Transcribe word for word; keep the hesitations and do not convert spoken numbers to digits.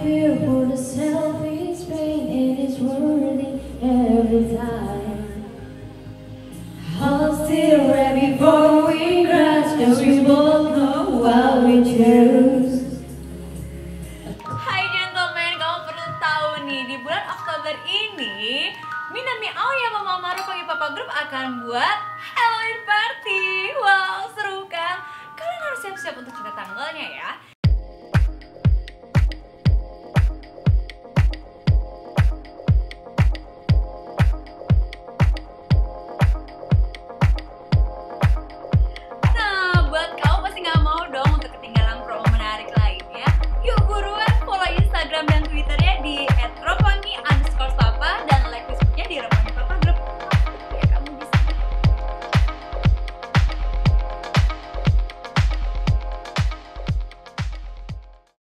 here for the selfish pain, and it's worthy every time. I'll still ready before we crash, cause we both know what we choose. Hai gentlemen, kamu perlu tahu nih, di bulan Oktober ini Minami Aoyama Mama Roppongi Papa Group akan buat Halloween party. Wow, seru kan? Kalian harus siap-siap untuk jaga tanggalnya ya.